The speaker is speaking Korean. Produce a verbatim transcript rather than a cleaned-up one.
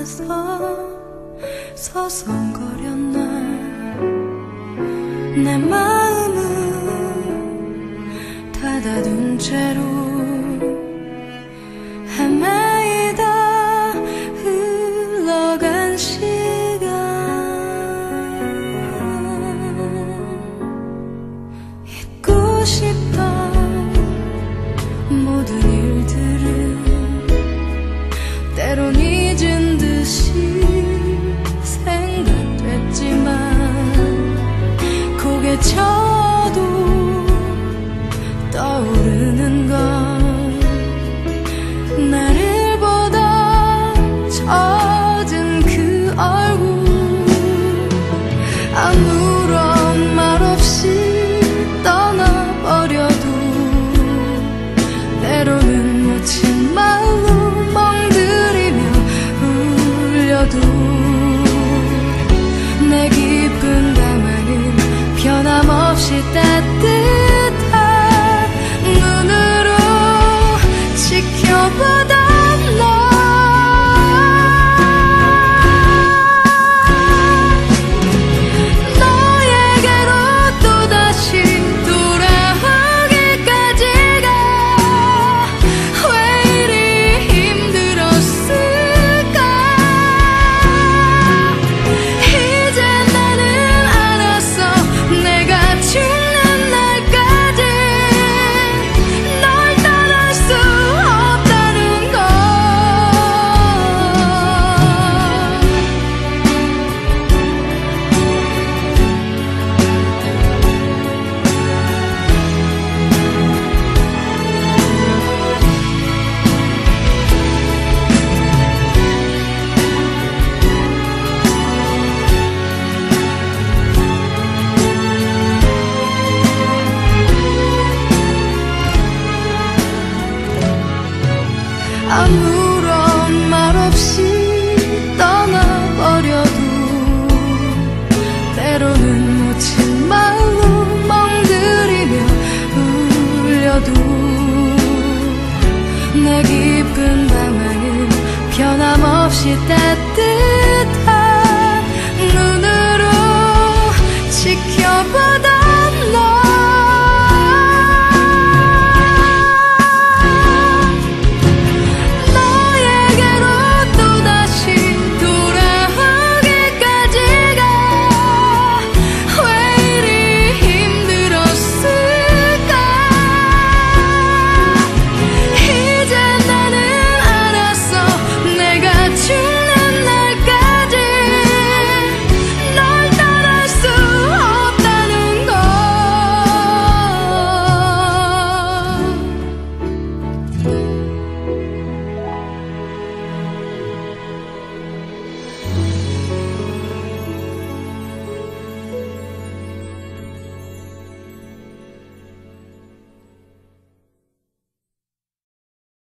앞에서 서성거렸나. 내 마음은 닫아둔 채로 헤매이다 흘러간 시간. 잊고 싶어 모든 일들을 때론 잊은 듯이 생각됐지만 고개 쳐도 떠오르는 건 나를 보다 젖은 그 얼굴. 아무런 말 없이 떠나버려도 때로는 묻힌 말로 멍들이며 울려도 내 깊은 방안은 변함없이 따뜻한 눈으로 지켜보던 너. 너에게로 또다시 돌아오기까지가 왜 이리 힘들었을까. 이제 나는 알았어. 내가 죽는 날까지 널 떠날 수 없다는 걸. 아무런 말 없이 떠나버려도 때로는 묻힌 말로 멍들이며 울려도 내 깊은 방안은 변함없이 따뜻